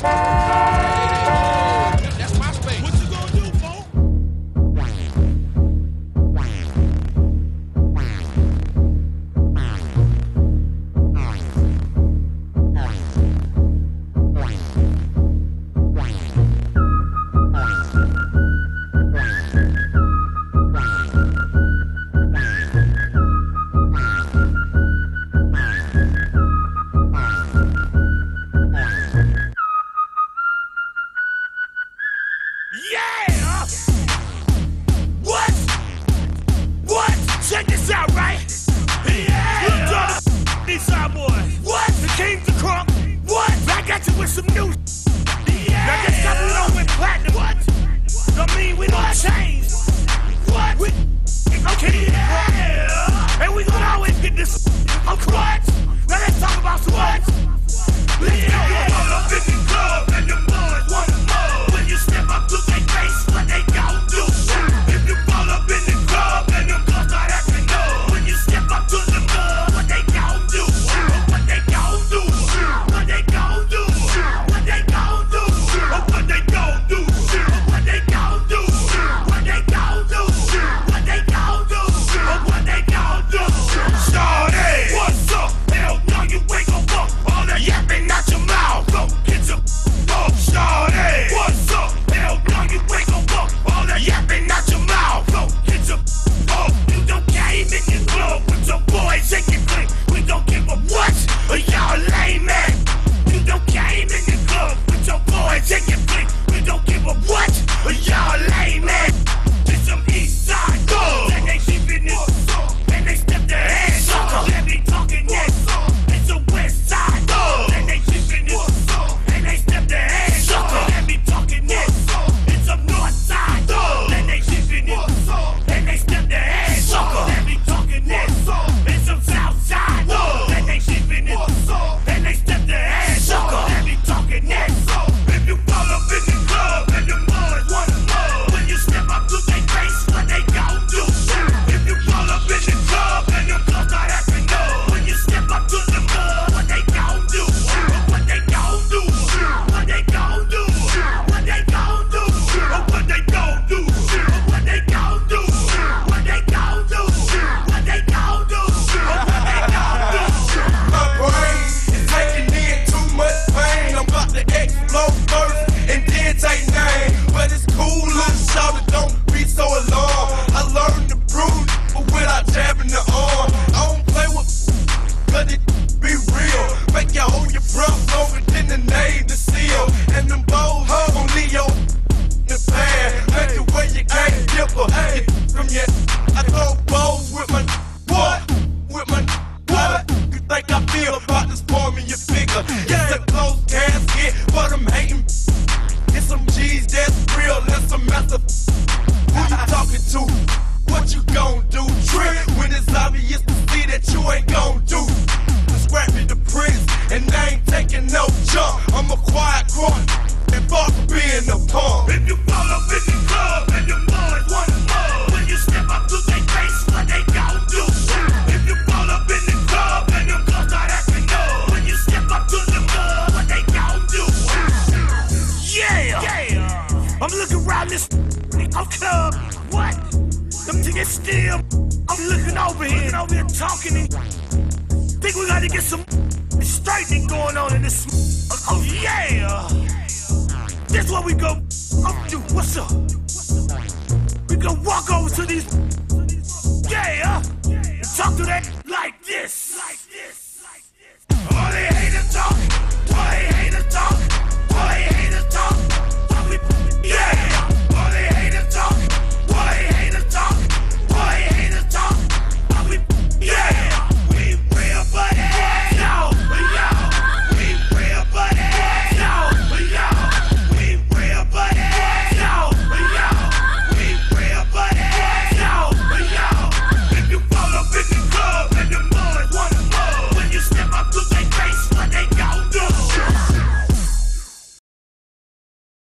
That's my space. What you gonna do, Mo? Yeah! What? What? Check this out, right? Yeah! Look down the Eastside boy. What? The King's the Crunk. What? I got you with some news. Yeah! Now this time we don't win platinum. What? I mean, we don't change. What? Okay, yeah! And we gonna always get this. What? Now let's talk about some what? Let's go. All up in the club and the boys wanna know. When you step up to their face, what they gon' do? If you fall up in the club and them girls start acting up. When you step up to the club, what they gon' do? What they gon' do? What they gon' do? What they gon' do? What they gon' do? What they gon' do? What they gon' do? What they gon' do? What they gon' do? Shawty, what's up? Hell no, you ain't gon' fuck all that yapping out your mouth. Go get your up, shawty. What's up? Hell no, you ain't gon' fuck all that yapping out your mouth. Go get your up. You don't came in the club with your boys shaking click. We don't give a what? Y'all lame man. You don't came in the club with your boys shaking click. We don't give a what? Y'all lame man. It's some east side thugs. And they keeping it and they step their hands up. Let me talking next. It's a west side thugs. And they keeping it and they step their hands up. Let me talking next. It's a north side thugs. And they keeping it and they step their hands up. Let me talking next. It's some south side thugs. And they keeping it and they step their hands up. Let me talking next. If you fall up in the club and the boys wanna know. When you step up to their face, what they gon' do? If you fall up in the club and the girls start acting up. When you step up to the club, what they gon' do? What they gon' do? What they gon' do? What they gon' do? What they gon' do? What they gon' do? What they gon' do? What they gon' do? What they gon' do? My brain is taking in too much pain. I'm about to explode first and then take name. But it's cool, little shawty, don't be so alarmed. I learned to bruise, but without jabbing the arm. I don't play with cause it be real. Make you hold your breath longer than the name to seal. And them bows on Leo the pad. Make it where you can't dipper. Get from your I throw bows with my what? With my what? You think I feel about this form in your figure? It's a close casket for them hating. It's some G's that's real, that's some master. Who you talking to? What you gon' do? Trick when it's obvious to see that you ain't gon' do. Scrapping the prince and I ain't taking no jump. I'm a quiet crook and far from being a punk. If you fall up in the club and the boys wanna know. When you step up to their face, what they gon' do? If you fall up in the club and the girls start acting up. When you step up to the club, what they gon' do? Yeah! I'm looking around this club. What? Them niggas still. I'm looking over here talking and think we gotta get some straightening going on in this. Oh yeah! This what we go do. What's up? We go walk over to these. Yeah! And talk to that like this.